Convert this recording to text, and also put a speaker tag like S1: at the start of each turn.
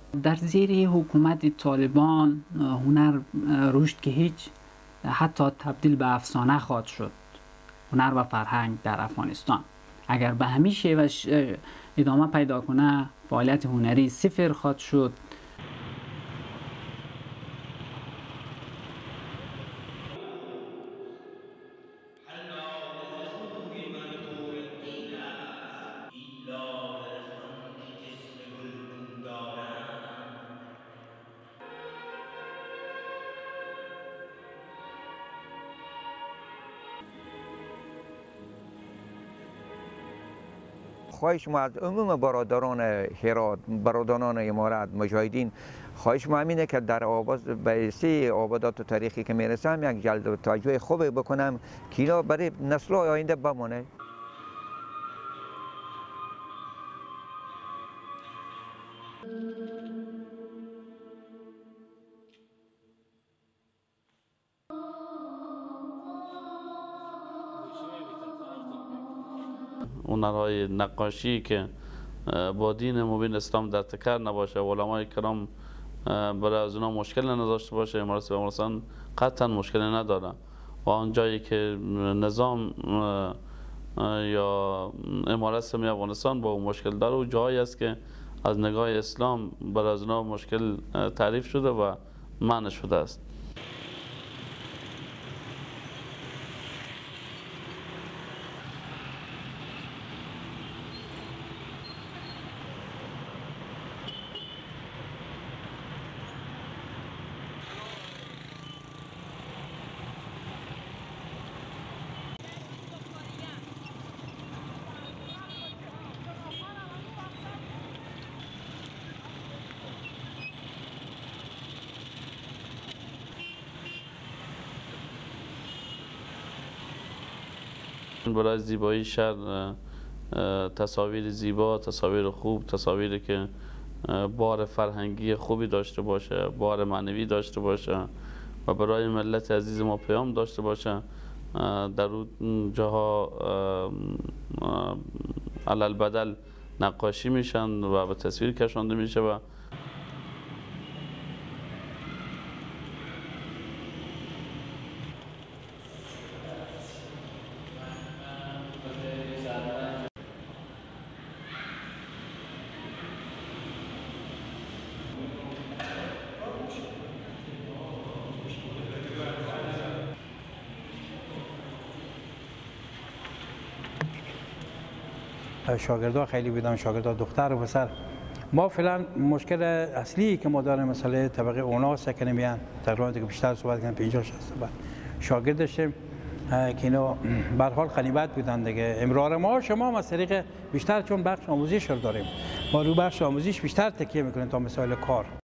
S1: در زیر حکومت طالبان هنر رشد که هیچ حتی تبدیل به افسانه خواهد شد. هنر و فرهنگ در افغانستان اگر به همین شیوه ادامه پیدا کنه فعالیت هنری صفر خواهد شد.
S2: خواهش ما از عموم برادران هرات، برادران امارات، مجاهدین، خواهش ما همینه که در آواز به سی آبادات و تاریخی که میرسم یک جلد توجه خوبی بکنم که اینا برای نسل‌های آینده بمانه.
S3: هنرهای نقاشی که با دین مبین اسلام در تکر نباشه و علمای کرام برای از اونا مشکل نداشته باشه، امارات اسلامی افغانستان قطعا مشکل نداره و آن جایی که نظام یا امارات اسلامی افغانستان با اون مشکل داره و جایی است که از نگاه اسلام برای از اونا مشکل تعریف شده و منع شده است. برای زیبایی شهر تصاویر زیبا، تصاویر خوب، تصاویری که بار فرهنگی خوبی داشته باشه، بار معنوی داشته باشه و برای ملت عزیز ما پیام داشته باشه، در اون جاها علل بدل نقاشی میشن و به تصویر کشانده میشه و
S4: شاگردها خیلی بودن، شاگردها دختر و پسر. ما فعلا مشکل اصلی که ما داریم مسئله طبقه اونا سکنه میان تقریبا دیگه بیشتر صحبت کنیم 50 60 شاگرد داشتیم که اینا به هر حال غنیمت بودن دیگه. امرار ما شما از طریق بیشتر چون بخش آموزش رو داریم، ما رو بخش آموزش بیشتر تکیه میکنیم تا مسائل کار.